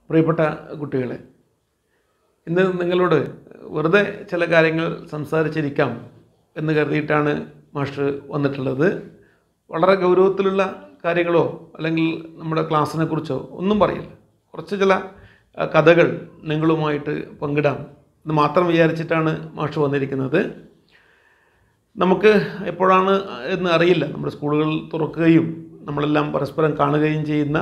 പ്രിയപ്പെട്ട കുട്ടികളെ, ഇന്ന് നിങ്ങളോട് വെറുതെ ചില കാര്യങ്ങൾ സംസാരിച്ചിരിക്കാം എന്ന് കരുതിയിട്ടാണ് മാസ്റ്റർ വന്നിട്ടുള്ളത്. വളരെ ഗൗരവത്തിലുള്ള കാര്യങ്ങളോ അല്ലെങ്കിൽ നമ്മുടെ ക്ലാസ്സിനെ കുറിച്ചോ ഒന്നും പറയില്ല. കുറച്ച് ചില കഥകൾ നിങ്ങളുമായിട്ട് പങ്കിടാം എന്ന് മാത്രം വിചാരിച്ചിട്ടാണ് മാസ്റ്റർ വന്നിരിക്കുന്നത്. നമുക്ക് എപ്പോഴാണ് എന്ന് അറിയില്ല. നമ്മുടെ സ്കൂളുകൾ തുറക്കുകയും നമ്മളെല്ലാം പരസ്പരം കാണുകയും ചെയ്യുന്ന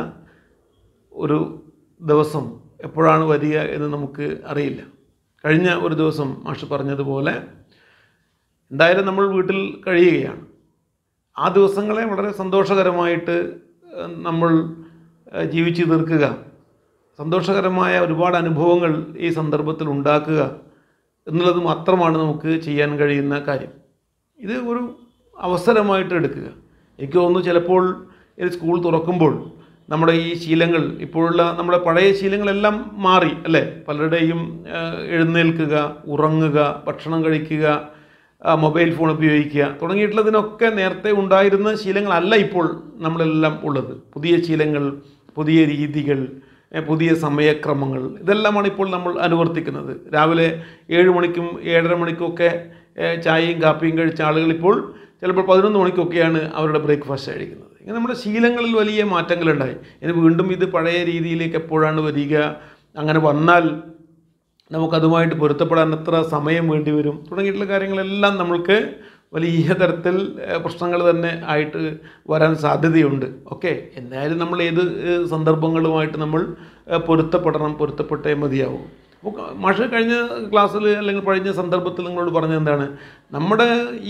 ഒരു ദിവസം എപ്പോഴാണ് വരിക എന്ന് നമുക്ക് അറിയില്ല. കഴിഞ്ഞ ഒരു ദിവസം മാഷ് പറഞ്ഞതുപോലെ എന്തായാലും നമ്മൾ വീട്ടിൽ കഴിയുകയാണ്. ആ ദിവസങ്ങളെ വളരെ സന്തോഷകരമായിട്ട് നമ്മൾ ജീവിച്ചു തീർക്കുക, സന്തോഷകരമായ ഒരുപാട് അനുഭവങ്ങൾ ഈ സന്ദർഭത്തിൽ ഉണ്ടാക്കുക എന്നുള്ളത് മാത്രമാണ് നമുക്ക് ചെയ്യാൻ കഴിയുന്ന കാര്യം. ഇത് ഒരു അവസരമായിട്ട് എടുക്കുക. എനിക്ക് തോന്നുന്നു ചിലപ്പോൾ സ്കൂൾ തുറക്കുമ്പോൾ നമ്മുടെ ഈ ശീലങ്ങൾ, ഇപ്പോഴുള്ള നമ്മുടെ പഴയ ശീലങ്ങളെല്ലാം മാറി അല്ലേ? പലരുടെയും എഴുന്നേൽക്കുക, ഉറങ്ങുക, ഭക്ഷണം കഴിക്കുക, മൊബൈൽ ഫോൺ ഉപയോഗിക്കുക തുടങ്ങിയിട്ടുള്ളതിനൊക്കെ നേരത്തെ ഉണ്ടായിരുന്ന ശീലങ്ങളല്ല ഇപ്പോൾ നമ്മളെല്ലാം ഉള്ളത്. പുതിയ ശീലങ്ങൾ, പുതിയ രീതികൾ, പുതിയ സമയക്രമങ്ങൾ, ഇതെല്ലാമാണ് ഇപ്പോൾ നമ്മൾ അനുവർത്തിക്കുന്നത്. രാവിലെ 7 മണിക്കും 7:30 മണിക്കുമൊക്കെ ചായയും കാപ്പിയും കഴിച്ച ആളുകൾ ഇപ്പോൾ ചിലപ്പോൾ 11 മണിക്കൊക്കെയാണ് അവരുടെ ബ്രേക്ക്ഫാസ്റ്റ് കഴിക്കുന്നത്. ഇങ്ങനെ നമ്മുടെ ശീലങ്ങളിൽ വലിയ മാറ്റങ്ങളുണ്ടായി. ഇനി വീണ്ടും ഇത് പഴയ രീതിയിലേക്ക് എപ്പോഴാണ് വരിക, അങ്ങനെ വന്നാൽ നമുക്കതുമായിട്ട് പൊരുത്തപ്പെടാൻ എത്ര സമയം വേണ്ടി വരും തുടങ്ങിയിട്ടുള്ള കാര്യങ്ങളെല്ലാം നമ്മൾക്ക് വലിയ തരത്തിൽ പ്രശ്നങ്ങൾ തന്നെ ആയിട്ട് വരാൻ സാധ്യതയുണ്ട്. ഓക്കെ, എന്തായാലും നമ്മൾ ഏത് സന്ദർഭങ്ങളുമായിട്ട് നമ്മൾ പൊരുത്തപ്പെട്ടേ മതിയാവും. അപ്പോൾ മാഷ് കഴിഞ്ഞ ക്ലാസ്സിൽ അല്ലെങ്കിൽ കഴിഞ്ഞ സന്ദർഭത്തിൽ നിങ്ങളോട് പറഞ്ഞത് എന്താണ്? നമ്മുടെ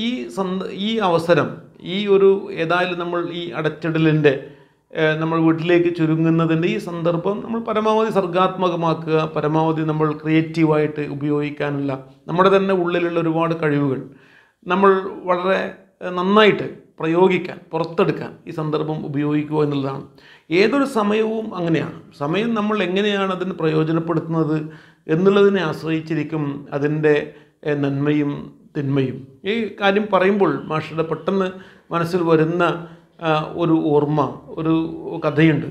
ഈ അവസരം, ഈ ഒരു ഏതായാലും നമ്മൾ ഈ അടച്ചിടലിൻ്റെ, നമ്മൾ വീട്ടിലേക്ക് ചുരുങ്ങുന്നതിൻ്റെ ഈ സന്ദർഭം നമ്മൾ പരമാവധി സർഗാത്മകമാക്കുക, പരമാവധി നമ്മൾ ക്രിയേറ്റീവായിട്ട് ഉപയോഗിക്കാനുള്ള നമ്മുടെ തന്നെ ഉള്ളിലുള്ള ഒരുപാട് കഴിവുകൾ നമ്മൾ വളരെ നന്നായിട്ട് പ്രയോഗിക്കാൻ, പുറത്തെടുക്കാൻ ഈ സന്ദർഭം ഉപയോഗിക്കുക എന്നുള്ളതാണ്. ഏതൊരു സമയവും അങ്ങനെയാണ്. സമയം നമ്മൾ എങ്ങനെയാണ് അതിന് പ്രയോജനപ്പെടുത്തുന്നത് എന്നുള്ളതിനെ ആശ്രയിച്ചിരിക്കും അതിൻ്റെ നന്മയും തിന്മയും. ഈ കാര്യം പറയുമ്പോൾ മാഷയുടെ പെട്ടെന്ന് മനസ്സിൽ വരുന്ന ഒരു ഓർമ്മ, ഒരു കഥയുണ്ട്.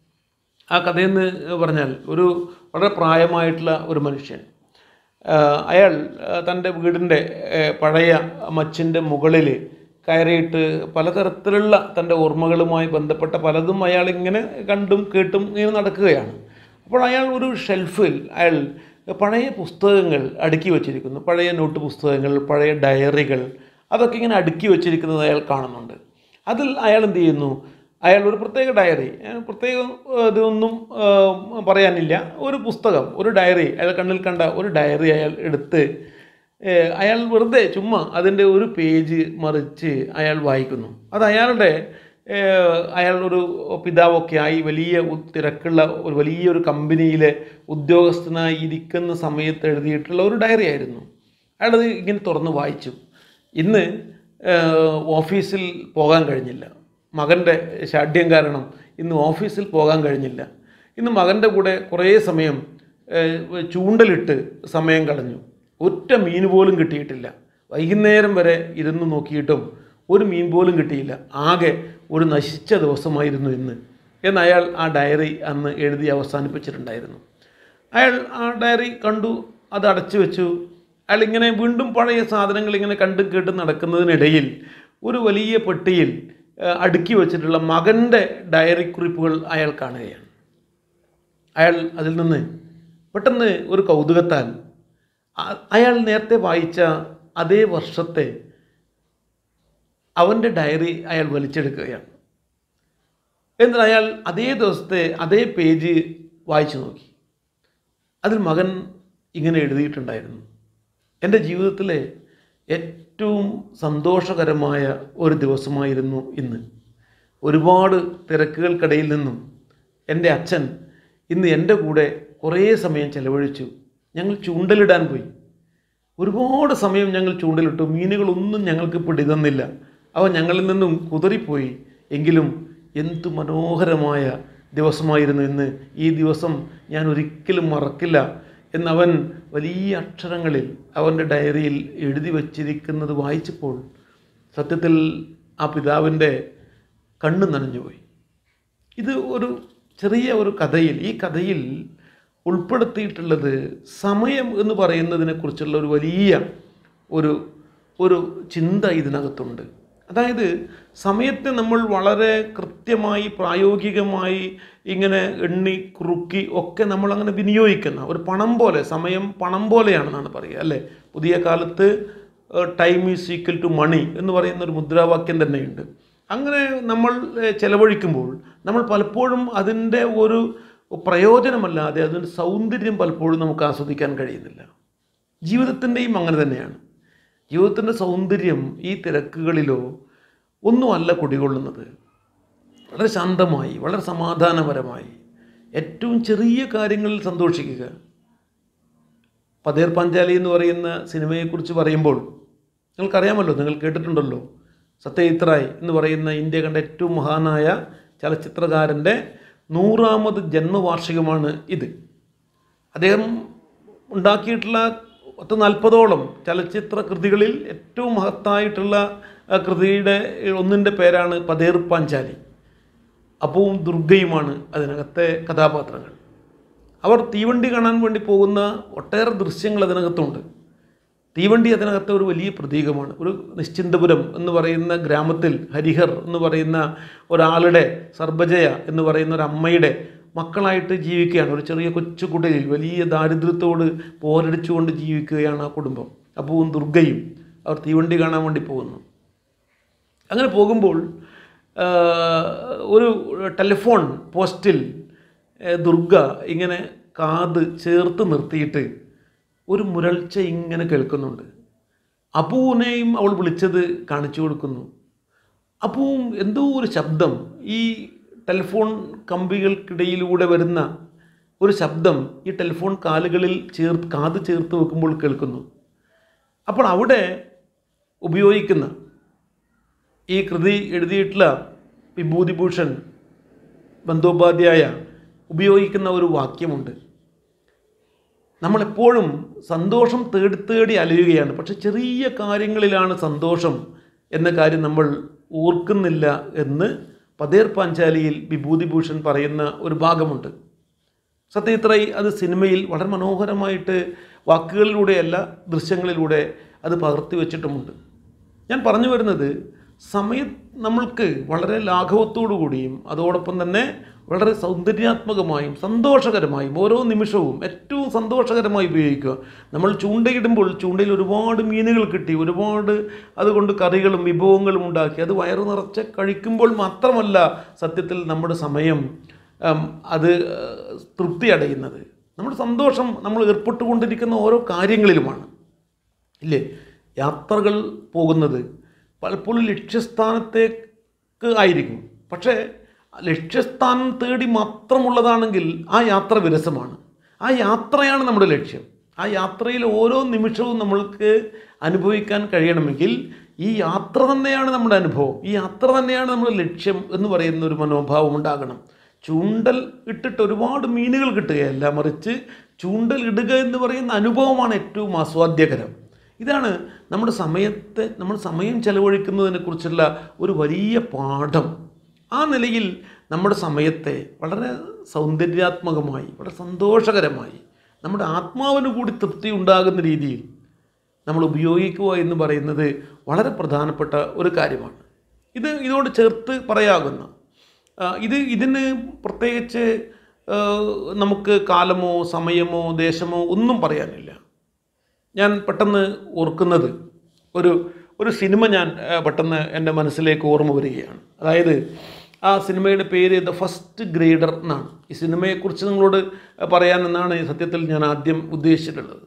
ആ കഥയെന്ന് പറഞ്ഞാൽ ഒരു വളരെ പ്രായമായിട്ടുള്ള ഒരു മനുഷ്യൻ, അയാൾ തൻ്റെ വീടിൻ്റെ പഴയ മച്ചിൻ്റെ മുകളിൽ കയറിയിട്ട് പലതരത്തിലുള്ള തൻ്റെ ഓർമ്മകളുമായി ബന്ധപ്പെട്ട പലതും അയാൾ ഇങ്ങനെ കണ്ടും കേട്ടും ഇങ്ങനെ നടക്കുകയാണ്. അപ്പോൾ അയാൾ ഒരു ഷെൽഫിൽ അയാൾ പഴയ പുസ്തകങ്ങൾ അടുക്കി വച്ചിരിക്കുന്നു. പഴയ നോട്ട് പുസ്തകങ്ങൾ, പഴയ ഡയറികൾ, അതൊക്കെ ഇങ്ങനെ അടുക്കി വച്ചിരിക്കുന്നത് അയാൾ കാണുന്നുണ്ട്. അതിൽ അയാൾ എന്ത് ചെയ്യുന്നു? അയാൾ ഒരു പ്രത്യേക ഡയറി, പ്രത്യേകം ഇതൊന്നും പറയാനില്ല, ഒരു പുസ്തകം, ഒരു ഡയറി, അയാൾ കണ്ണിൽ കണ്ട ഒരു ഡയറി അയാൾ എടുത്ത് അയാൾ വെറുതെ ചുമ്മാ അതിൻ്റെ ഒരു പേജ് മറിച്ച് അയാൾ വായിക്കുന്നു. അത് അയാൾ ഒരു പിതാവൊക്കെ ആയി വലിയ തിരക്കുള്ള ഒരു വലിയൊരു കമ്പനിയിലെ ഉദ്യോഗസ്ഥനായി ഇരിക്കുന്ന സമയത്ത് എഴുതിയിട്ടുള്ള ഒരു ഡയറി ആയിരുന്നു. അയാളത് ഇങ്ങനെ തുറന്ന് വായിച്ചു. ഇന്ന് ഓഫീസിൽ പോകാൻ കഴിഞ്ഞില്ല, മകൻ്റെ ശാഠ്യം കാരണം ഇന്ന് ഓഫീസിൽ പോകാൻ കഴിഞ്ഞില്ല. ഇന്ന് മകൻ്റെ കൂടെ കുറേ സമയം ചൂണ്ടലിട്ട് സമയം കളഞ്ഞു. ഒറ്റ മീൻ പോലും കിട്ടിയിട്ടില്ല. വൈകുന്നേരം വരെ ഇരുന്ന് നോക്കിയിട്ടും ഒരു മീൻ പോലും കിട്ടിയില്ല. ആകെ ഒരു നശിച്ച ദിവസമായിരുന്നു ഇന്ന് എന്ന് അയാൾ ആ ഡയറി അന്ന് എഴുതി അവസാനിപ്പിച്ചിട്ടുണ്ടായിരുന്നു. അയാൾ ആ ഡയറി കണ്ടു, അത് അടച്ചു വെച്ചു. അയാൾ ഇങ്ങനെ വീണ്ടും പഴയ സാധനങ്ങൾ ഇങ്ങനെ കണ്ടും കേട്ടും നടക്കുന്നതിനിടയിൽ ഒരു വലിയ പെട്ടിയിൽ അടുക്കി വച്ചിട്ടുള്ള മകൻ്റെ ഡയറി കുറിപ്പുകൾ അയാൾ കാണുകയാണ്. അയാൾ അതിൽ നിന്ന് പെട്ടെന്ന് ഒരു കൗതുകത്താൽ അയാൾ നേരത്തെ വായിച്ച അതേ വർഷത്തെ അവൻ്റെ ഡയറി അയാൾ വലിച്ചെടുക്കുകയാണ്. എന്നിട്ട് അയാൾ അതേ ദിവസത്തെ അതേ പേജ് വായിച്ചു നോക്കി. അതിൽ മകൻ ഇങ്ങനെ എഴുതിയിട്ടുണ്ടായിരുന്നു: എൻ്റെ ജീവിതത്തിലെ ഏറ്റവും സന്തോഷകരമായ ഒരു ദിവസമായിരുന്നു ഇന്ന്. ഒരുപാട് തിരക്കുകൾക്കിടയിൽ നിന്നും എൻ്റെ അച്ഛൻ ഇന്ന് എൻ്റെ കൂടെ കുറേ സമയം ചെലവഴിച്ചു. ഞങ്ങൾ ചൂണ്ടലിടാൻ പോയി. ഒരുപാട് സമയം ഞങ്ങൾ ചൂണ്ടലിട്ടു. മീനുകളൊന്നും ഞങ്ങൾക്ക് പിടിതന്നില്ല. അവ ഞങ്ങളിൽ നിന്നും കുതറിപ്പോയി. എങ്കിലും എന്തു മനോഹരമായ ദിവസമായിരുന്നു ഇന്ന്. ഈ ദിവസം ഞാൻ ഒരിക്കലും മറക്കില്ല എന്നവൻ വലിയ അക്ഷരങ്ങളിൽ അവൻ്റെ ഡയറിയിൽ എഴുതി വച്ചിരിക്കുന്നത് വായിച്ചപ്പോൾ സത്യത്തിൽ ആ പിതാവിൻ്റെ കണ്ണ് നനഞ്ഞുപോയി. ഇത് ഒരു ചെറിയ ഒരു കഥയിൽ, ഈ കഥയിൽ ഉൾപ്പെടുത്തിയിട്ടുള്ളത് സമയം എന്ന് പറയുന്നതിനെക്കുറിച്ചുള്ള ഒരു വലിയ ഒരു ഒരു ചിന്ത ഇതിനകത്തുണ്ട്. അതായത് സമയത്തെ നമ്മൾ വളരെ കൃത്യമായി പ്രായോഗികമായി ഇങ്ങനെ എണ്ണി കുറുക്കി ഒക്കെ നമ്മളങ്ങനെ വിനിയോഗിക്കുന്ന ഒരു പണം പോലെ, സമയം പണം പോലെയാണെന്നാണ് പറയുക അല്ലേ. പുതിയ കാലത്ത് time is equal to money എന്ന് പറയുന്ന ഒരു മുദ്രാവാക്യം തന്നെയുണ്ട്. അങ്ങനെ നമ്മൾ ചെലവഴിക്കുമ്പോൾ നമ്മൾ പലപ്പോഴും അതിൻ്റെ ഒരു പ്രയോജനമല്ലാതെ അതിൻ്റെ സൗന്ദര്യം പലപ്പോഴും നമുക്ക് ആസ്വദിക്കാൻ കഴിയുന്നില്ല. ജീവിതത്തിൻ്റെയും അങ്ങനെ തന്നെയാണ്. ജീവിതത്തിൻ്റെ സൗന്ദര്യം ഈ തിരക്കുകളിലോ ഒന്നുമല്ല കുടികൊള്ളുന്നത്. വളരെ ശാന്തമായി, വളരെ സമാധാനപരമായി ഏറ്റവും ചെറിയ കാര്യങ്ങളിൽ സന്തോഷിക്കുക. പതേർ പാഞ്ചാലി എന്ന് പറയുന്ന സിനിമയെക്കുറിച്ച് പറയുമ്പോൾ നിങ്ങൾക്കറിയാമല്ലോ, നിങ്ങൾ കേട്ടിട്ടുണ്ടല്ലോ, സത്യജിത് റായ് എന്ന് പറയുന്ന ഇന്ത്യ കണ്ട ഏറ്റവും മഹാനായ ചലച്ചിത്രകാരൻ്റെ 100ാമത് ജന്മവാർഷികമാണ് ഇത്. അദ്ദേഹം ഉണ്ടാക്കിയിട്ടുള്ള 40ഓളം ചലച്ചിത്ര കൃതികളിൽ ഏറ്റവും മഹത്തായിട്ടുള്ള കൃതിയുടെ ഒന്നിൻ്റെ പേരാണ് പതേർ പാഞ്ചാലി. അപ്പവും ദുർഗയുമാണ് അതിനകത്തെ കഥാപാത്രങ്ങൾ. അവർ തീവണ്ടി കാണാൻ വേണ്ടി പോകുന്ന ഒട്ടേറെ ദൃശ്യങ്ങൾ അതിനകത്തുണ്ട്. തീവണ്ടി അതിനകത്തെ ഒരു വലിയ പ്രതീകമാണ്. ഒരു നിശ്ചിന്തപുരം എന്ന് പറയുന്ന ഗ്രാമത്തിൽ ഹരിഹർ എന്ന് പറയുന്ന ഒരാളുടെ, സർബജയ എന്ന് പറയുന്ന ഒരു അമ്മയുടെ മക്കളായിട്ട് ജീവിക്കുകയാണ്. ഒരു ചെറിയ കൊച്ചു കുടിലിൽ വലിയ ദാരിദ്ര്യത്തോട് പോരടിച്ചുകൊണ്ട് ജീവിക്കുകയാണ് ആ കുടുംബം. അപ്പവും ദുർഗയും അവർ തീവണ്ടി കാണാൻ വേണ്ടി പോകുന്നു. അങ്ങനെ പോകുമ്പോൾ ഒരു ടെലിഫോൺ പോസ്റ്റിൽ ദുർഗ ഇങ്ങനെ കാത് ചേർത്ത് നിർത്തിയിട്ട് ഒരു മുരൾച്ച ഇങ്ങനെ കേൾക്കുന്നുണ്ട്. അപ്പുവിനെയും അവൾ വിളിച്ചത് കാണിച്ചു കൊടുക്കുന്നു. അപ്പുവും എന്തോ ഒരു ശബ്ദം, ഈ ടെലിഫോൺ കമ്പികൾക്കിടയിലൂടെ വരുന്ന ഒരു ശബ്ദം ഈ ടെലിഫോൺ കാലുകളിൽ കാത് ചേർത്ത് വെക്കുമ്പോൾ കേൾക്കുന്നു. അപ്പോൾ അവിടെ ഉപയോഗിക്കുന്ന, ഈ കൃതി എഴുതിയിട്ടുള്ള വിഭൂതിഭൂഷൺ ബന്ദോപാധ്യായ ഉപയോഗിക്കുന്ന ഒരു വാക്യമുണ്ട്. നമ്മളെപ്പോഴും സന്തോഷം തേടി തേടി അലയുകയാണ്, പക്ഷെ ചെറിയ കാര്യങ്ങളിലാണ് സന്തോഷം എന്ന കാര്യം നമ്മൾ ഓർക്കുന്നില്ല എന്ന് പതേർ പാഞ്ചാലിയിൽ വിഭൂതിഭൂഷൺ പറയുന്ന ഒരു ഭാഗമുണ്ട്. സത്യജിത് റായ് അത് സിനിമയിൽ വളരെ മനോഹരമായിട്ട് വാക്കുകളിലൂടെയല്ല ദൃശ്യങ്ങളിലൂടെ അത് പകർത്തി വച്ചിട്ടുമുണ്ട്. ഞാൻ പറഞ്ഞു വരുന്നത്, സമയം നമ്മൾക്ക് വളരെ ലാഘവത്തോടു കൂടിയും അതോടൊപ്പം തന്നെ വളരെ സൗന്ദര്യാത്മകമായും സന്തോഷകരമായും ഓരോ നിമിഷവും ഏറ്റവും സന്തോഷകരമായി ഉപയോഗിക്കുക. നമ്മൾ ചൂണ്ടയിടുമ്പോൾ ചൂണ്ടയിൽ ഒരുപാട് മീനുകൾ കിട്ടി, ഒരുപാട് അതുകൊണ്ട് കറികളും വിഭവങ്ങളും ഉണ്ടാക്കി അത് വയറു നിറച്ച് കഴിക്കുമ്പോൾ മാത്രമല്ല സത്യത്തിൽ നമ്മുടെ സമയം അത് തൃപ്തി അടയുന്നത്. നമ്മുടെ സന്തോഷം നമ്മൾ ഏർപ്പെട്ടുകൊണ്ടിരിക്കുന്ന ഓരോ കാര്യങ്ങളിലുമാണ് ഇല്ലേ. യാത്രകൾ പോകുന്നത് പലപ്പോഴും ലക്ഷ്യസ്ഥാനത്തേക്ക് ആയിരിക്കും, പക്ഷേ ലക്ഷ്യസ്ഥാനം തേടി മാത്രമുള്ളതാണെങ്കിൽ ആ യാത്ര വിരസമാണ്. ആ യാത്രയാണ് നമ്മുടെ ലക്ഷ്യം. ആ യാത്രയിൽ ഓരോ നിമിഷവും നമ്മൾക്ക് അനുഭവിക്കാൻ കഴിയണമെങ്കിൽ ഈ യാത്ര തന്നെയാണ് നമ്മുടെ അനുഭവം, ഈ യാത്ര തന്നെയാണ് നമ്മുടെ ലക്ഷ്യം എന്ന് പറയുന്ന ഒരു മനോഭാവം ഉണ്ടാകണം. ചൂണ്ടൽ ഇട്ടിട്ട് ഒരുപാട് മീനുകൾ കിട്ടുകയല്ല, മറിച്ച് ചൂണ്ടൽ ഇടുക എന്ന് പറയുന്ന അനുഭവമാണ് ഏറ്റവും ആസ്വാദ്യകരം. ഇതാണ് നമ്മുടെ സമയം ചെലവഴിക്കുന്നതിനെക്കുറിച്ചുള്ള ഒരു വലിയ പാഠം. ആ നിലയിൽ നമ്മുടെ സമയത്തെ വളരെ സൗന്ദര്യാത്മകമായി, വളരെ സന്തോഷകരമായി, നമ്മുടെ ആത്മാവിന് കൂടി തൃപ്തി ഉണ്ടാകുന്ന രീതിയിൽ നമ്മൾ ഉപയോഗിക്കുക എന്ന് പറയുന്നത് വളരെ പ്രധാനപ്പെട്ട ഒരു കാര്യമാണ്. ഇതിനോട് ചേർത്ത് പറയാകുന്ന ഇതിന് പ്രത്യേകിച്ച് നമുക്ക് കാലമോ സമയമോ ദേശമോ ഒന്നും പറയാനില്ല. ഞാൻ പെട്ടെന്ന് ഓർക്കുന്നത് ഒരു സിനിമ ഞാൻ പെട്ടെന്ന് എൻ്റെ മനസ്സിലേക്ക് ഓർമ്മ വരികയാണ്. അതായത് ആ സിനിമയുടെ പേര് ദ ഫസ്റ്റ് ഗ്രേഡർ എന്നാണ്. ഈ സിനിമയെക്കുറിച്ച് നിങ്ങളോട് പറയാനെന്നാണ് സത്യത്തിൽ ഞാൻ ആദ്യം ഉദ്ദേശിച്ചിട്ടുള്ളത്.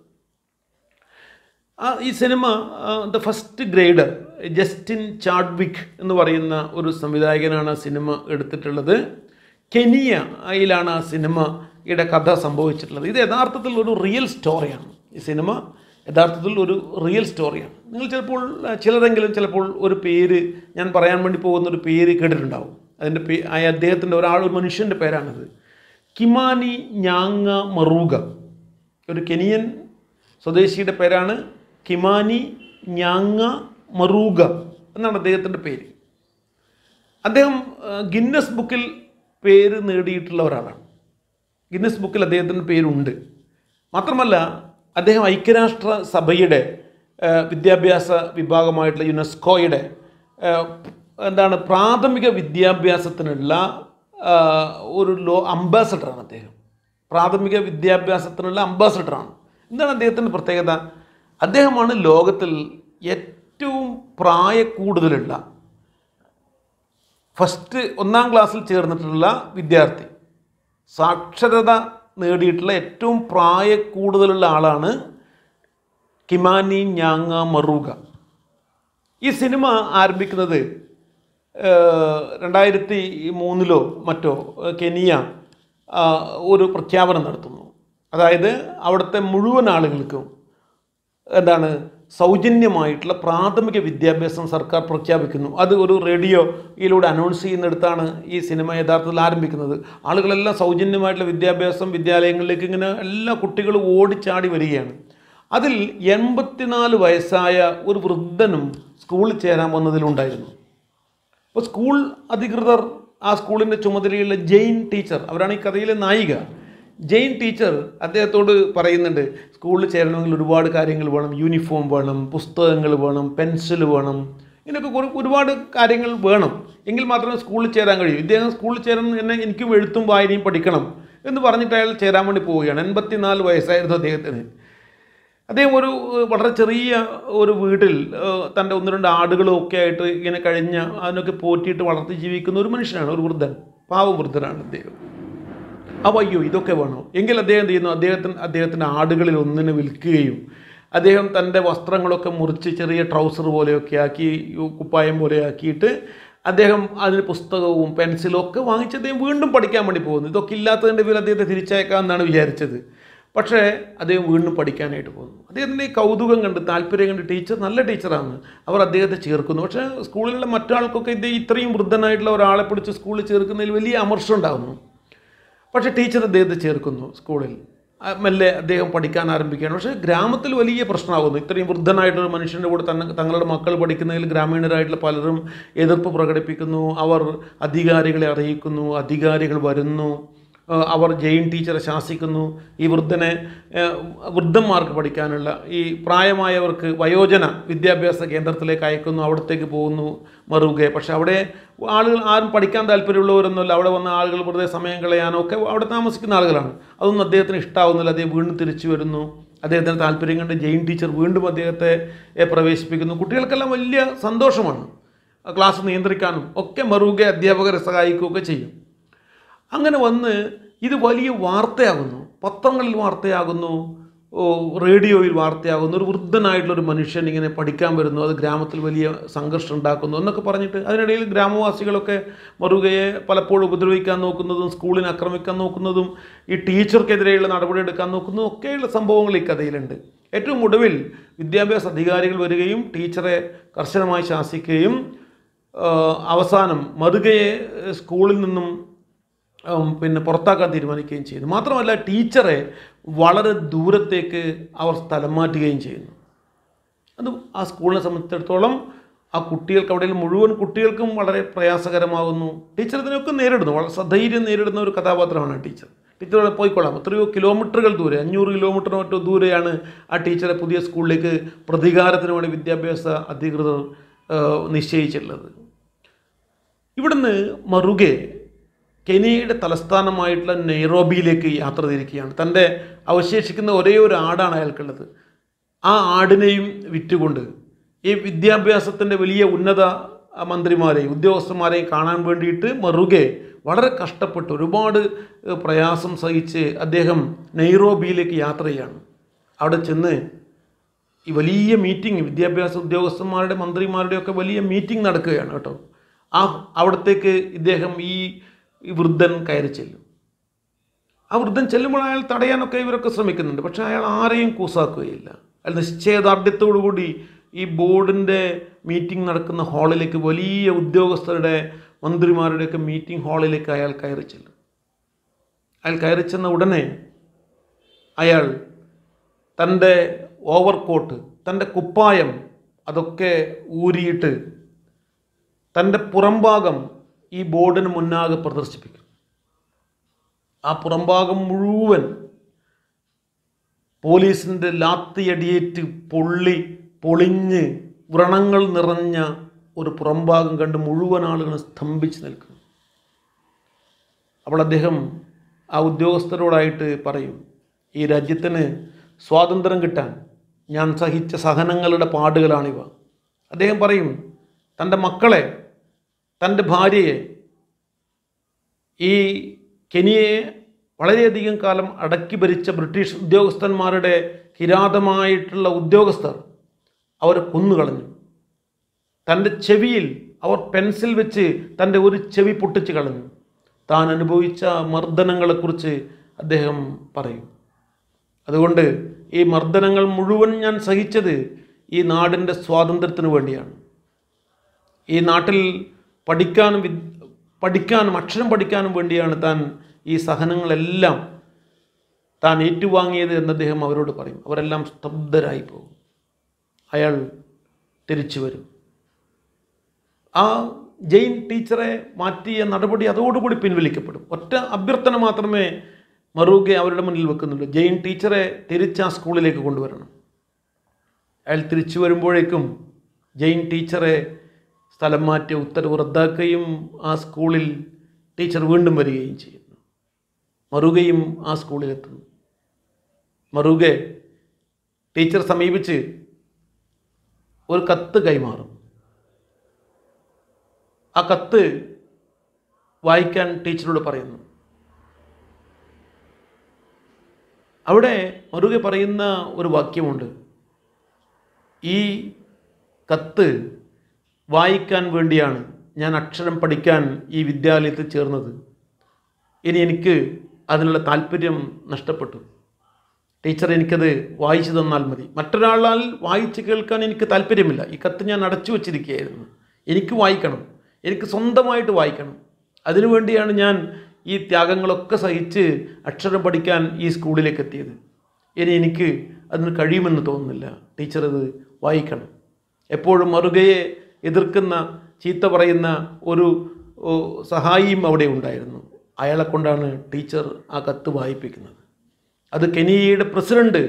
ഈ cinema the first grader, Justin Chadwick എന്ന് പറയുന്ന ഒരു സംവിധായകനാണ് ആ സിനിമ എടുത്തിട്ടുള്ളത്. കെനിയയിലാണ് ആ സിനിമയുടെ കഥ സംഭവിച്ചിട്ടുള്ളത്. ഇത് യഥാർത്ഥത്തിൽ ഒരു റിയൽ സ്റ്റോറിയാണ്. ഈ സിനിമ യഥാർത്ഥത്തിൽ ഒരു റിയൽ സ്റ്റോറിയാണ്. നിങ്ങൾ ചിലരെങ്കിലും ചിലപ്പോൾ ഒരു പേര്, ഞാൻ പറയാൻ വേണ്ടി പോകുന്നൊരു പേര് കേട്ടിട്ടുണ്ടാവും. അതിൻ്റെ അദ്ദേഹത്തിൻ്റെ ഒരു മനുഷ്യൻ്റെ പേരാണിത്. കിമാനി ഞാങ്ങ മറൂഗ. ഒരു കെനിയൻ സ്വദേശിയുടെ പേരാണ് കിമാനി ഞാങ്ങ മറൂഗ എന്നാണ് അദ്ദേഹത്തിൻ്റെ പേര്. അദ്ദേഹം ഗിന്നസ് ബുക്കിൽ പേര് നേടിയിട്ടുള്ള ഒരാളാണ്. ഗിന്നസ് ബുക്കിൽ അദ്ദേഹത്തിൻ്റെ പേരുണ്ട്. മാത്രമല്ല അദ്ദേഹം ഐക്യരാഷ്ട്ര സഭയുടെ വിദ്യാഭ്യാസ വിഭാഗമായിട്ടുള്ള യുനെസ്കോയുടെ പ്രാഥമിക വിദ്യാഭ്യാസത്തിനുള്ള ഒരു അംബാസഡറാണ് അദ്ദേഹം. പ്രാഥമിക വിദ്യാഭ്യാസത്തിനുള്ള അംബാസഡറാണ്. എന്താണ് അദ്ദേഹത്തിൻ്റെ പ്രത്യേകത? അദ്ദേഹമാണ് ലോകത്തിൽ ഏറ്റവും പ്രായക്കൂടുതലുള്ള ഫസ്റ്റ് 1ാം ക്ലാസ്സിൽ ചേർന്നിട്ടുള്ള വിദ്യാർത്ഥി. സാക്ഷരത നേടിയിട്ടുള്ള ഏറ്റവും പ്രായക്കൂടുതലുള്ള ആളാണ് കിമാനി ഞാങ്ങ മറൂഗ. ഈ സിനിമ ആരംഭിക്കുന്നത് 2003 മറ്റോ കെനിയ ഒരു പ്രഖ്യാപനം നടത്തുന്നു. അതായത് അവിടുത്തെ മുഴുവൻ ആളുകൾക്കും സൗജന്യമായിട്ടുള്ള പ്രാഥമിക വിദ്യാഭ്യാസം സർക്കാർ പ്രഖ്യാപിക്കുന്നു. അത് ഒരു റേഡിയോയിലൂടെ അനൗൺസ് ചെയ്യുന്നിടത്താണ് ഈ സിനിമ യഥാർത്ഥത്തിൽ ആരംഭിക്കുന്നത്. ആളുകളെല്ലാം സൗജന്യമായിട്ടുള്ള വിദ്യാഭ്യാസം വിദ്യാലയങ്ങളിലേക്ക് ഇങ്ങനെ എല്ലാ കുട്ടികളും ഓടിച്ചാടി വരികയാണ്. അതിൽ 84 വയസ്സായ ഒരു വൃദ്ധനും സ്കൂളിൽ ചേരാൻ വന്നതിലുണ്ടായിരുന്നു. അപ്പോൾ സ്കൂൾ അധികൃതർ, ആ സ്കൂളിൻ്റെ ചുമതലയുള്ള ജെയിൻ ടീച്ചർ, അവരാണ് ഈ കഥയിലെ നായിക. ജെയിൻ ടീച്ചർ അദ്ദേഹത്തോട് പറയുന്നുണ്ട്, സ്കൂളിൽ ചേരണമെങ്കിൽ ഒരുപാട് കാര്യങ്ങൾ വേണം. യൂണിഫോം വേണം, പുസ്തകങ്ങൾ വേണം, പെൻസിൽ വേണം, ഇങ്ങനെയൊക്കെ ഒരുപാട് കാര്യങ്ങൾ വേണം. എങ്കിൽ മാത്രമേ സ്കൂളിൽ ചേരാൻ കഴിയൂ. ഇദ്ദേഹം സ്കൂളിൽ ചേരണം, എനിക്കും എഴുത്തും വായനയും പഠിക്കണം എന്ന് പറഞ്ഞിട്ട് അയാൾ ചേരാൻ വേണ്ടി പോവുകയാണ്. 84 വയസ്സായിരുന്നു അദ്ദേഹത്തിന്. അദ്ദേഹം വളരെ ചെറിയ ഒരു വീട്ടിൽ തൻ്റെ 1-2 ആടുകളും ഒക്കെ ആയിട്ട് ഇങ്ങനെ അതിനൊക്കെ പോറ്റിയിട്ട് വളർത്തി ജീവിക്കുന്ന ഒരു മനുഷ്യനാണ്, ഒരു വൃദ്ധൻ, പാവം വൃദ്ധനാണ് അദ്ദേഹം. അപ്പോൾ അയ്യോ ഇതൊക്കെ വേണോ? എങ്കിൽ അദ്ദേഹം എന്ത് ചെയ്യുന്നു? അദ്ദേഹത്തിൻ്റെ ആടുകളിൽ ഒന്നിനെ വിൽക്കുകയും അദ്ദേഹം തൻ്റെ വസ്ത്രങ്ങളൊക്കെ മുറിച്ച് ചെറിയ ട്രൗസർ പോലെയൊക്കെ ആക്കി, കുപ്പായം പോലെ ആക്കിയിട്ട് അദ്ദേഹം അതിന് പുസ്തകവും പെൻസിലും ഒക്കെ വാങ്ങിച്ച് അദ്ദേഹം വീണ്ടും പഠിക്കാൻ വേണ്ടി പോകുന്നു. ഇതൊക്കെ ഇല്ലാത്തതിൻ്റെ പേരിൽ അദ്ദേഹത്തെ തിരിച്ചയക്കാമെന്നാണ് വിചാരിച്ചത്. പക്ഷേ അദ്ദേഹം വീണ്ടും പഠിക്കാനായിട്ട് പോകുന്നു. അദ്ദേഹത്തിൻ്റെ ഈ കൗതുകം കണ്ട്, താല്പര്യം കണ്ട് ടീച്ചർ, നല്ല ടീച്ചറാണ്, അവർ അദ്ദേഹത്തെ ചേർക്കുന്നു. പക്ഷേ സ്കൂളിലുള്ള മറ്റാൾക്കൊക്കെ ഇത്രയും വൃദ്ധനായിട്ടുള്ള ഒരാളെ പിടിച്ച് സ്കൂളിൽ ചേർക്കുന്നതിൽ വലിയ അമർഷം ഉണ്ടാകുന്നു. പക്ഷേ ടീച്ചർ അദ്ദേഹത്തെ ചേർക്കുന്നു സ്കൂളിൽ. മെല്ലെ അദ്ദേഹം പഠിക്കാൻ ആരംഭിക്കുകയാണ്. പക്ഷേ ഗ്രാമത്തിൽ വലിയ പ്രശ്നമാകുന്നു. ഇത്രയും വൃദ്ധനായിട്ടൊരു മനുഷ്യൻ്റെ കൂടെ തങ്ങളുടെ മക്കൾ പഠിക്കുന്നതിൽ ഗ്രാമീണരായിട്ടുള്ള പലരും എതിർപ്പ് പ്രകടിപ്പിക്കുന്നു. അവർ അധികാരികളെ അറിയിക്കുന്നു, അധികാരികൾ വരുന്നു, അവർ ജെയിൻ ടീച്ചറെ ശാസിക്കുന്നു. ഈ വൃദ്ധന്മാർക്ക് പഠിക്കാനുള്ള, ഈ പ്രായമായവർക്ക് വയോജന വിദ്യാഭ്യാസ കേന്ദ്രത്തിലേക്ക് അയക്കുന്നു. അവിടത്തേക്ക് പോകുന്നു മറുകെ. പക്ഷെ അവിടെ ആളുകൾ ആരും പഠിക്കാൻ താല്പര്യമുള്ളവരൊന്നുമല്ല. അവിടെ വന്ന ആളുകൾ വെറുതെ സമയം കളയാനോ ഒക്കെ അവിടെ താമസിക്കുന്ന ആളുകളാണ്. അതൊന്നും അദ്ദേഹത്തിന് ഇഷ്ടമാവുന്നില്ല. അദ്ദേഹം വീണ്ടും തിരിച്ചു വരുന്നു. അദ്ദേഹത്തിന് താല്പര്യം കണ്ട് ജെയിൻ ടീച്ചർ വീണ്ടും അദ്ദേഹത്തെ പ്രവേശിപ്പിക്കുന്നു. കുട്ടികൾക്കെല്ലാം വലിയ സന്തോഷമാണ്. ക്ലാസ് നിയന്ത്രിക്കാനും ഒക്കെ മറുകെ അധ്യാപകരെ സഹായിക്കുകയൊക്കെ ചെയ്യും. അങ്ങനെ വന്ന് ഇത് വലിയ വാർത്തയാകുന്നു. പത്രങ്ങളിൽ വാർത്തയാകുന്നു, റേഡിയോയിൽ വാർത്തയാകുന്നു. ഒരു വൃദ്ധനായിട്ടുള്ളൊരു മനുഷ്യൻ ഇങ്ങനെ പഠിക്കാൻ വരുന്നു, അത് ഗ്രാമത്തിൽ വലിയ സംഘർഷം ഉണ്ടാക്കുന്നു എന്നൊക്കെ പറഞ്ഞിട്ട് അതിനിടയിൽ ഗ്രാമവാസികളൊക്കെ മറുകയെ പലപ്പോഴും ഉപദ്രവിക്കാൻ നോക്കുന്നതും സ്കൂളിനെ ആക്രമിക്കാൻ നോക്കുന്നതും ഈ ടീച്ചർക്കെതിരെയുള്ള നടപടി എടുക്കാൻ നോക്കുന്നതും ഒക്കെയുള്ള സംഭവങ്ങൾ ഈ കഥയിലുണ്ട്. ഏറ്റവും ഒടുവിൽ വിദ്യാഭ്യാസ അധികാരികൾ വരികയും ടീച്ചറെ കർശനമായി ശാസിക്കുകയും അവസാനം മറുകയെ സ്കൂളിൽ നിന്നും പുറത്താക്കാൻ തീരുമാനിക്കുകയും ചെയ്യുന്നു. മാത്രമല്ല ടീച്ചറെ വളരെ ദൂരത്തേക്ക് അവർ സ്ഥലം മാറ്റുകയും ചെയ്യുന്നു. അത് ആ സ്കൂളിനെ സംബന്ധിച്ചിടത്തോളം ആ കുട്ടികൾക്ക്, അവിടെ മുഴുവൻ കുട്ടികൾക്കും വളരെ പ്രയാസകരമാകുന്നു. ടീച്ചർ ഇതിനൊക്കെ നേരിടുന്നു, വളരെ സധൈര്യം നേരിടുന്ന ഒരു കഥാപാത്രമാണ് ടീച്ചർ. ടീച്ചറോടെ പോയിക്കൊള്ളാം. എത്രയോ കിലോമീറ്ററുകൾ ദൂരെ, 500 കിലോമീറ്റർ മറ്റോ ദൂരെയാണ് ആ ടീച്ചറെ പുതിയ സ്കൂളിലേക്ക് പ്രതികാരത്തിന് വേണ്ടി വിദ്യാഭ്യാസ അധികൃതർ നിശ്ചയിച്ചിട്ടുള്ളത്. ഇവിടുന്ന് മറുകെ കെനിയയുടെ തലസ്ഥാനമായിട്ടുള്ള നെയ്റോബിയിലേക്ക് യാത്ര തിരിക്കുകയാണ്. തൻ്റെ അവശേഷിക്കുന്ന ഒരേ ഒരു ആടാണ് അയാൾക്കുള്ളത്. ആ ആടിനെയും വിറ്റുകൊണ്ട് ഈ വിദ്യാഭ്യാസത്തിൻ്റെ വലിയ ഉന്നത മന്ത്രിമാരെയും ഉദ്യോഗസ്ഥന്മാരെയും കാണാൻ വേണ്ടിയിട്ട് മറുകെ വളരെ കഷ്ടപ്പെട്ട് ഒരുപാട് പ്രയാസം സഹിച്ച് അദ്ദേഹം നെയ്റോബിയിലേക്ക് യാത്ര ചെയ്യുകയാണ്. അവിടെ ചെന്ന് ഈ വലിയ മീറ്റിംഗ്, വിദ്യാഭ്യാസ ഉദ്യോഗസ്ഥന്മാരുടെ മന്ത്രിമാരുടെയൊക്കെ വലിയ മീറ്റിംഗ് നടക്കുകയാണ് കേട്ടോ. അവിടത്തേക്ക് ഇദ്ദേഹം ഈ വൃദ്ധൻ കയറി ചെല്ലും. ആ വൃദ്ധൻ ചെല്ലുമ്പോൾ അയാൾ തടയാനൊക്കെ ഇവരൊക്കെ ശ്രമിക്കുന്നുണ്ട്. പക്ഷേ അയാൾ ആരെയും കൂസാക്കുകയില്ല. അയാൾ നിശ്ചയദാർഢ്യത്തോടുകൂടി ഈ ബോർഡിൻ്റെ മീറ്റിംഗ് നടക്കുന്ന ഹാളിലേക്ക്, വലിയ ഉദ്യോഗസ്ഥരുടെ മന്ത്രിമാരുടെയൊക്കെ മീറ്റിംഗ് ഹാളിലേക്ക് അയാൾ കയറി ചെല്ലും. അയാൾ കയറി ചെന്ന ഉടനെ അയാൾ തൻ്റെ ഓവർകോട്ട്, തൻ്റെ കുപ്പായം അതൊക്കെ ഊരിയിട്ട് തൻ്റെ പുറംഭാഗം ഈ ബോർഡിന് മുന്നാകെ പ്രദർശിപ്പിക്കും. ആ പുറംഭാഗം മുഴുവൻ പോലീസിൻ്റെ ലാത്തിയടിയേറ്റ് പൊളിഞ്ഞ് വ്രണങ്ങൾ നിറഞ്ഞ ഒരു പുറംഭാഗം കണ്ട് മുഴുവൻ ആളുകൾ സ്തംഭിച്ച് നിൽക്കുന്നു. അപ്പോൾ അദ്ദേഹം ആ ഉദ്യോഗസ്ഥരോടായിട്ട് പറയും, ഈ രാജ്യത്തിന് സ്വാതന്ത്ര്യം കിട്ടാൻ ഞാൻ സഹിച്ച സഹനങ്ങളുടെ പാടുകളാണിവ. അദ്ദേഹം പറയും, തൻ്റെ മക്കളെ, തൻ്റെ ഭാര്യയെ, ഈ കെനിയയെ വളരെയധികം കാലം അടക്കി ഭരിച്ച ബ്രിട്ടീഷ് ഉദ്യോഗസ്ഥന്മാരുടെ കിരാതമായിട്ടുള്ള ഉദ്യോഗസ്ഥർ അവരെ കൊന്നുകളഞ്ഞു. തൻ്റെ ചെവിയിൽ അവർ പെൻസിൽ വെച്ച് തൻ്റെ ഒരു ചെവി പൊട്ടിച്ച് കളഞ്ഞു. താൻ അനുഭവിച്ച മർദ്ദനങ്ങളെക്കുറിച്ച് അദ്ദേഹം പറയും. അതുകൊണ്ട് ഈ മർദ്ദനങ്ങൾ മുഴുവൻ ഞാൻ സഹിച്ചത് ഈ നാടിൻ്റെ സ്വാതന്ത്ര്യത്തിന് വേണ്ടിയാണ്. ഈ നാട്ടിൽ പഠിക്കാനും അക്ഷരം പഠിക്കാനും വേണ്ടിയാണ് താൻ ഈ സഹനങ്ങളെല്ലാം താൻ ഏറ്റുവാങ്ങിയത് എന്ന് അദ്ദേഹം അവരോട് പറയും. അവരെല്ലാം സ്തബ്ധരായി പോകും. അയാൾ തിരിച്ചു വരും. ആ ജെയിൻ ടീച്ചറെ മാറ്റിയ നടപടി അതോടുകൂടി പിൻവലിക്കപ്പെടും. ഒറ്റ അഭ്യർത്ഥന മാത്രമേ മറൂഗെ അവരുടെ മുന്നിൽ വെക്കുന്നുള്ളൂ. ജെയിൻ ടീച്ചറെ തിരിച്ച് ആ സ്കൂളിലേക്ക് കൊണ്ടുവരണം. അയാൾ തിരിച്ചു വരുമ്പോഴേക്കും ജെയിൻ ടീച്ചറെ സ്ഥലം മാറ്റിയ ഉത്തരവ് റദ്ദാക്കുകയും ആ സ്കൂളിൽ ടീച്ചർ വീണ്ടും വരികയും ചെയ്യുന്നു. മറൂഗയും ആ സ്കൂളിലെത്തുന്നു. മറൂഗെ ടീച്ചർ സമീപിച്ച് ഒരു കത്ത് കൈമാറും. ആ കത്ത് വായിക്കാൻ ടീച്ചറോട് പറയുന്നു. അവിടെ മറൂഗെ പറയുന്ന ഒരു വാക്യമുണ്ട്, ഈ കത്ത് വായിക്കാൻ വേണ്ടിയാണ് ഞാൻ അക്ഷരം പഠിക്കാൻ ഈ വിദ്യാലയത്തിൽ ചേർന്നത്. ഇനി എനിക്ക് അതിനുള്ള താല്പര്യം നഷ്ടപ്പെട്ടു. ടീച്ചർ എനിക്കത് വായിച്ചു തന്നാൽ മതി. മറ്റൊരാളാൽ വായിച്ച് കേൾക്കാൻ എനിക്ക് താല്പര്യമില്ല. ഈ കത്ത് ഞാൻ അടച്ചു വച്ചിരിക്കുകയായിരുന്നു. എനിക്ക് വായിക്കണം, എനിക്ക് സ്വന്തമായിട്ട് വായിക്കണം. അതിനുവേണ്ടിയാണ് ഞാൻ ഈ ത്യാഗങ്ങളൊക്കെ സഹിച്ച് അക്ഷരം പഠിക്കാൻ ഈ സ്കൂളിലേക്ക് എത്തിയത്. ഇനി എനിക്ക് അതിന് കഴിയുമെന്ന് തോന്നുന്നില്ല. ടീച്ചർ അത് വായിക്കണം. എപ്പോഴും മറുകയെ എതിർക്കുന്ന, ചീത്ത പറയുന്ന ഒരു സഹായിയും അവിടെ ഉണ്ടായിരുന്നു. അയാളെ കൊണ്ടാണ് ടീച്ചർ ആ കത്ത് വായിപ്പിക്കുന്നത്. അത് കെനിയയുടെ പ്രസിഡന്റ്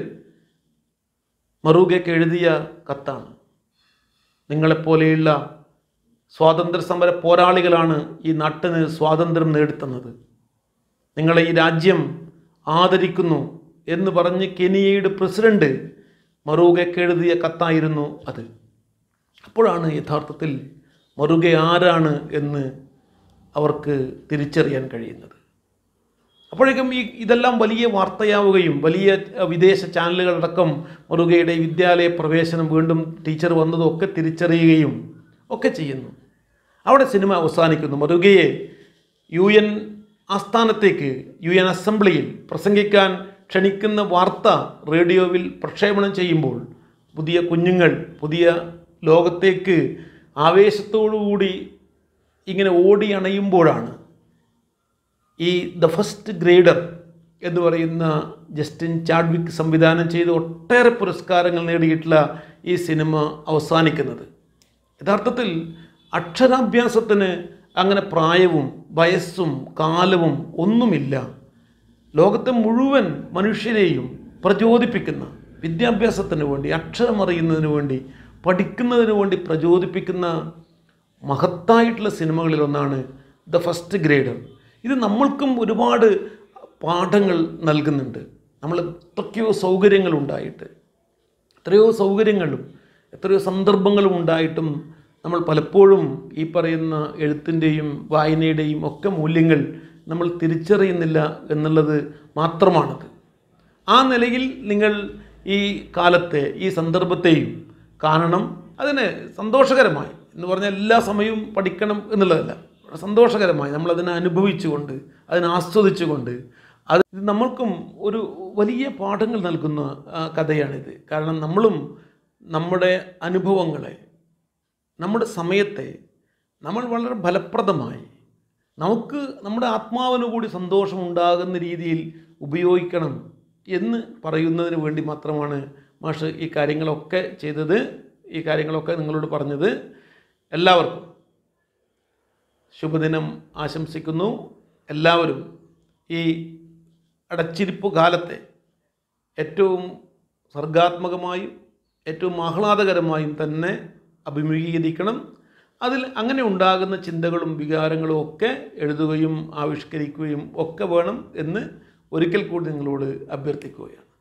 മറൂഗയ്ക്ക് എഴുതിയ കത്താണ്. നിങ്ങളെപ്പോലെയുള്ള സ്വാതന്ത്ര്യ സമര പോരാളികളാണ് ഈ നാട്ടിന് സ്വാതന്ത്ര്യം നേടിത്തന്നത്. നിങ്ങളെ ഈ രാജ്യം ആദരിക്കുന്നു എന്ന് പറഞ്ഞ് കെനിയയുടെ പ്രസിഡന്റ് മറൂഗയ്ക്ക് എഴുതിയ കത്തായിരുന്നു അത്. അപ്പോഴാണ് യഥാർത്ഥത്തിൽ മറൂഗ ആരാണ് എന്ന് അവർക്ക് തിരിച്ചറിയാൻ കഴിയുന്നത്. അപ്പോഴേക്കും ഇതെല്ലാം വലിയ വാർത്തയാവുകയും വലിയ വിദേശ ചാനലുകളടക്കം മറൂഗയുടെ വിദ്യാലയ പ്രവേശനം വീണ്ടും ടീച്ചർ വന്നതും ഒക്കെ തിരിച്ചറിയുകയും ഒക്കെ ചെയ്യുന്നു. അവിടെ സിനിമ അവസാനിക്കുന്നു. മറൂഗയെ UN ആസ്ഥാനത്തേക്ക്, UN അസംബ്ലിയിൽ പ്രസംഗിക്കാൻ ക്ഷണിക്കുന്ന വാർത്ത റേഡിയോവിൽ പ്രക്ഷേപണം ചെയ്യുമ്പോൾ പുതിയ കുഞ്ഞുങ്ങൾ പുതിയ ലോകത്തേക്ക് ആവേശത്തോടുകൂടി ഇങ്ങനെ ഓടി അണയുമ്പോഴാണ് ഈ ദ ഫസ്റ്റ് ഗ്രേഡർ എന്ന് പറയുന്ന ജസ്റ്റിൻ ചാഡ്വിക് സംവിധാനം ചെയ്ത് ഒട്ടേറെ പുരസ്കാരങ്ങൾ നേടിയിട്ടുള്ള ഈ സിനിമ അവസാനിക്കുന്നത്. യഥാർത്ഥത്തിൽ അക്ഷരാഭ്യാസത്തിന് അങ്ങനെ പ്രായവും വയസ്സും കാലവും ഒന്നുമില്ല. ലോകത്തെ മുഴുവൻ മനുഷ്യരെയും പ്രചോദിപ്പിക്കുന്ന, വിദ്യാഭ്യാസത്തിന് വേണ്ടി, അക്ഷരമറിയുന്നതിന് വേണ്ടി, പഠിക്കുന്നതിന് വേണ്ടി പ്രചോദിപ്പിക്കുന്ന മഹത്തായിട്ടുള്ള സിനിമകളിലൊന്നാണ് ദ ഫസ്റ്റ് ഗ്രേഡർ. ഇത് നമ്മൾക്കും ഒരുപാട് പാഠങ്ങൾ നൽകുന്നുണ്ട്. നമ്മൾ എത്രയോ സൗകര്യങ്ങളുണ്ടായിട്ട്, എത്രയോ സൗകര്യങ്ങളും എത്രയോ സന്ദർഭങ്ങളും ഉണ്ടായിട്ടും നമ്മൾ പലപ്പോഴും ഈ പറയുന്ന എഴുത്തിൻ്റെയും വായനയുടെയും ഒക്കെ മൂല്യങ്ങൾ നമ്മൾ തിരിച്ചറിയുന്നില്ല എന്നുള്ളത് മാത്രമാണത്. ആ നിലയിൽ നിങ്ങൾ ഈ കാലത്തെ, ഈ സന്ദർഭത്തെയും കാണണം. അതിന് സന്തോഷകരമായി എന്ന് പറഞ്ഞാൽ എല്ലാ സമയവും പഠിക്കണം എന്നുള്ളതല്ല, സന്തോഷകരമായി നമ്മളതിനെ അനുഭവിച്ചുകൊണ്ട്, അതിനെ ആസ്വദിച്ചുകൊണ്ട്, അത് നമ്മൾക്കും ഒരു വലിയ പാഠങ്ങൾ നൽകുന്ന കഥയാണിത്. കാരണം നമ്മളും നമ്മുടെ അനുഭവങ്ങളെ, നമ്മുടെ സമയത്തെ നമ്മൾ വളരെ ഫലപ്രദമായി നമുക്ക് നമ്മുടെ ആത്മാവിന് കൂടി സന്തോഷമുണ്ടാകുന്ന രീതിയിൽ ഉപയോഗിക്കണം എന്ന് പറയുന്നതിന് വേണ്ടി മാത്രമാണ് മാഷ് ഈ കാര്യങ്ങളൊക്കെ ചെയ്തത്, ഈ കാര്യങ്ങളൊക്കെ നിങ്ങളോട് പറഞ്ഞത്. എല്ലാവർക്കും ശുഭദിനം ആശംസിക്കുന്നു. എല്ലാവരും ഈ അടച്ചിരിപ്പ് കാലത്തെ ഏറ്റവും സർഗാത്മകമായും ഏറ്റവും ആഹ്ലാദകരമായും തന്നെ അഭിമുഖീകരിക്കണം. അതിൽ അങ്ങനെ ഉണ്ടാകുന്ന ചിന്തകളും വികാരങ്ങളും ഒക്കെ എഴുതുകയും ആവിഷ്കരിക്കുകയും ഒക്കെ വേണം എന്ന് ഒരിക്കൽ കൂടി നിങ്ങളോട് അഭ്യർത്ഥിക്കുകയാണ്.